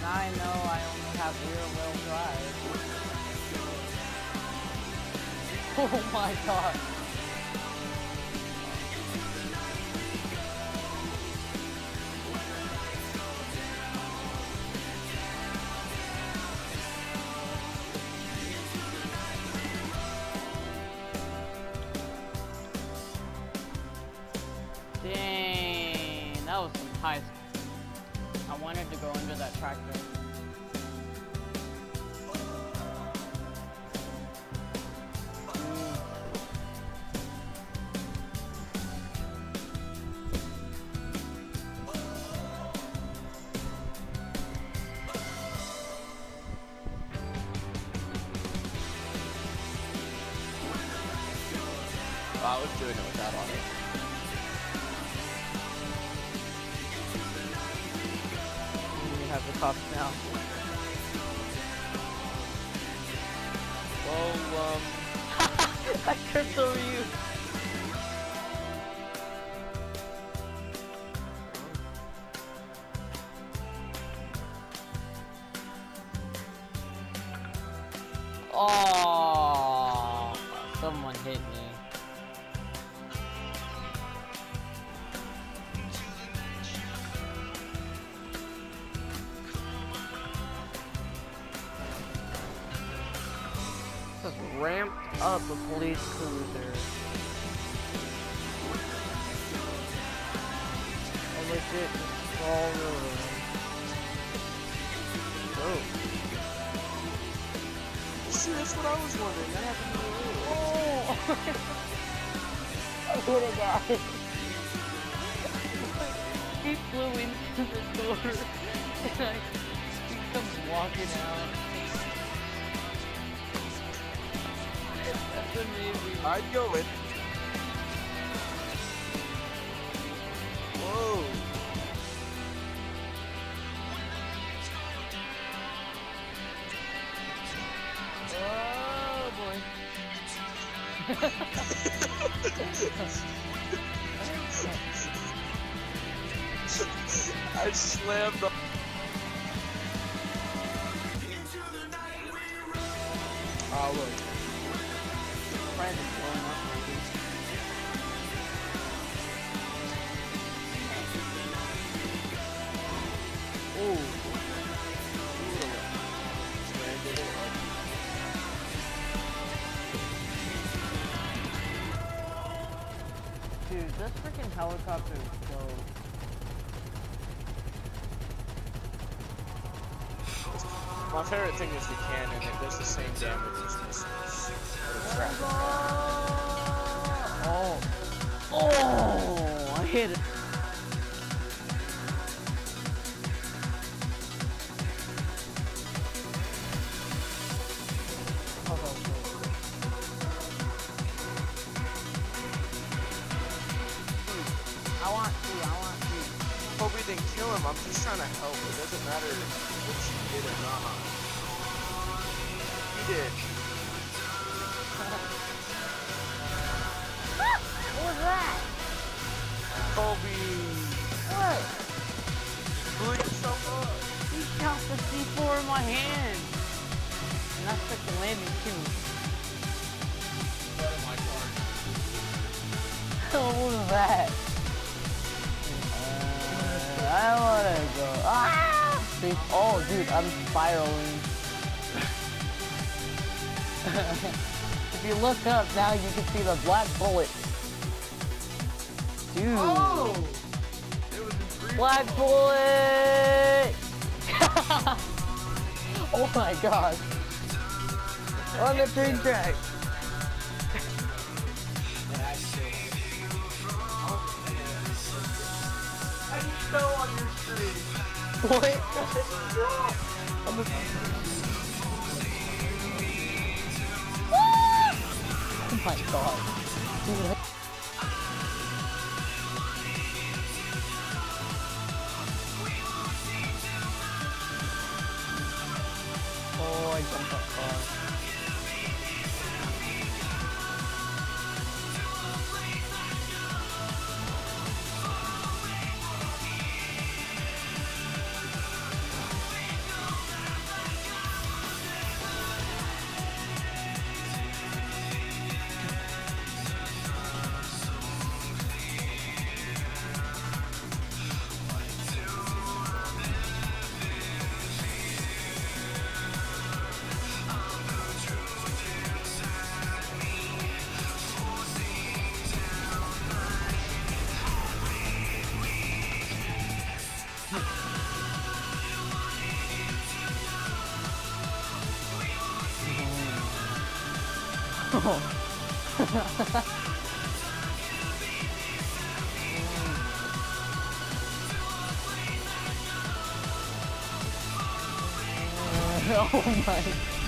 I know I only have rear-wheel drive. Oh my god. Dang, that was some high. I wanted to go under that tractor. I was doing it without on it. We have the cops now. Well, I tripped over you. Oh, someone hit me. Just ramped up a police cruiser. A legit small road. Whoa. see, that's what I was wondering. That happened to me earlier. Oh! I would have died. He flew into the door, and he comes walking out. That's amazing. I'd go in. Whoa. Oh boy. I slammed the. Oh look. Friend is blowing up. Ooh. Dude, this freaking helicopter is so... My favorite thing is the cannon. It does the same damage as missiles. Oh. Oh! I hit it. I want to. Hope we didn't kill him. I'm just trying to help. It doesn't matter what you did or not. You did. What was that? Kobe. What? Blew yourself up. He shot the C4 in my hand. And that's like the landing too. Out of my car. Oh, what was that? I wanna go. Ah! Oh, dude, I'm spiraling. If you look up now, you can see the black bullet. Dude. Oh! It was in free Black fall. bullet! Oh my god. On the train track. I just fell on your screen. What? Oh my god. Dude. Oh, I jumped that far. Oh my.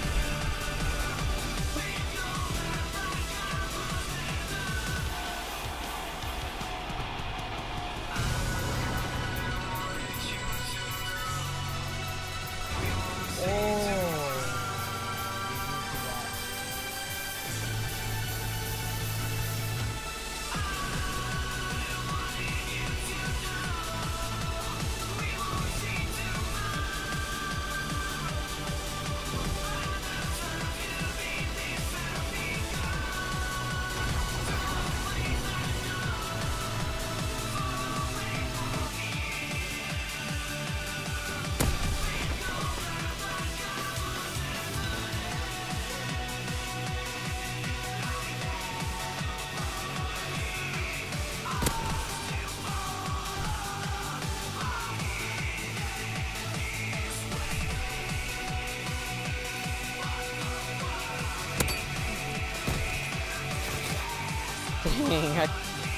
Dang,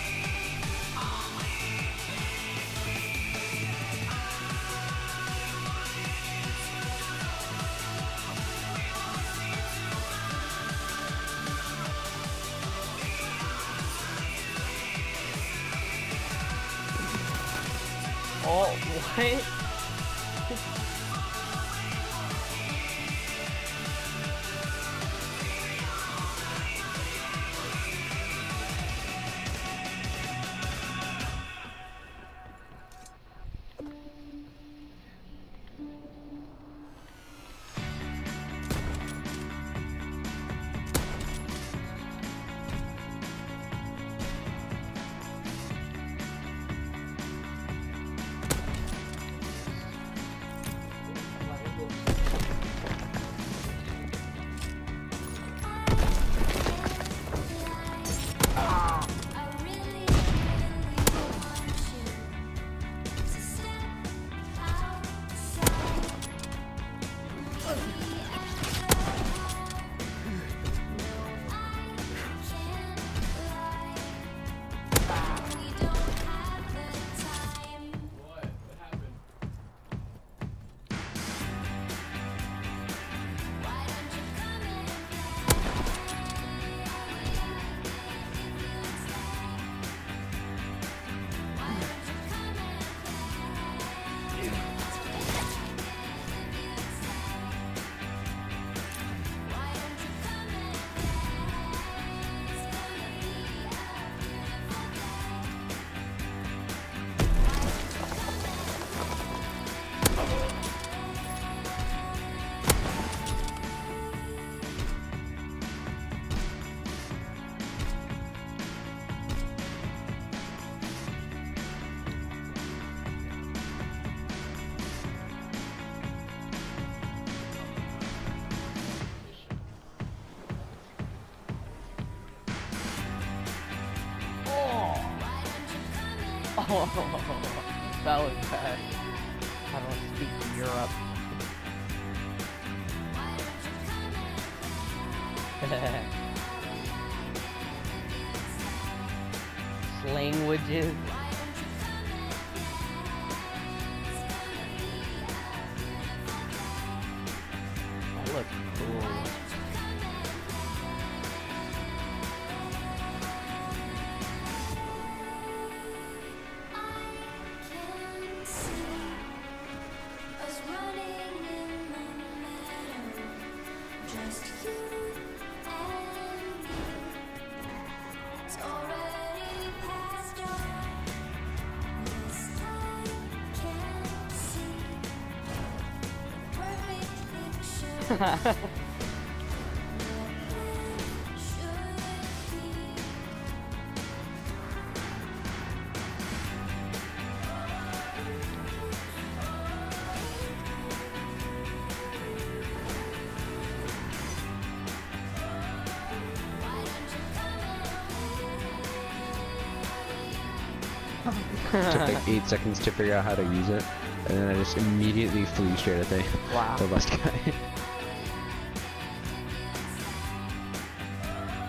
oh, what? Oh, that was bad. I don't speak Europe. Languages. That looks cool. Took like 8 seconds to figure out how to use it, and then I just immediately flew straight at the Wow. last guy.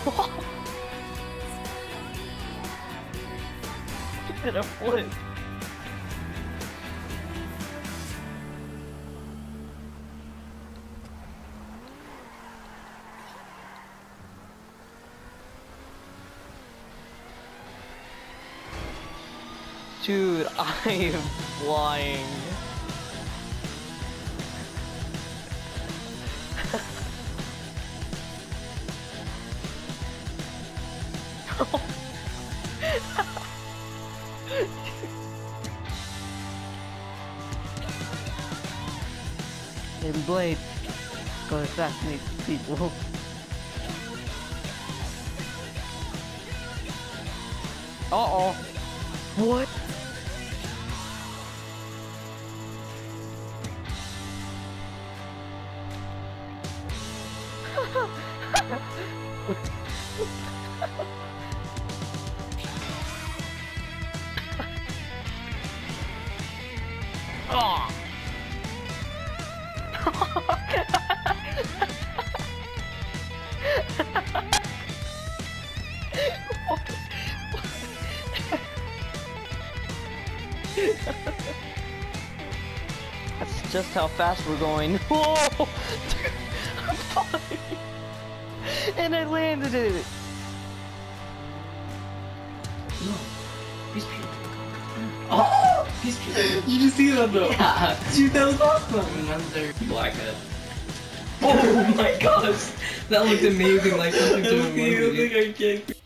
Did a flip. Dude, I am flying. Baby Blade, go assassinate people. Uh-oh. What? Oh. That's just how fast we're going. Whoa! I'm falling. And I landed it. No. Peace Peter. Oh! Peace Peter. You just see that though? Yeah. Dude, that was awesome. Another blackhead. Oh my gosh! That looked amazing, like something to a movie. I think I can't.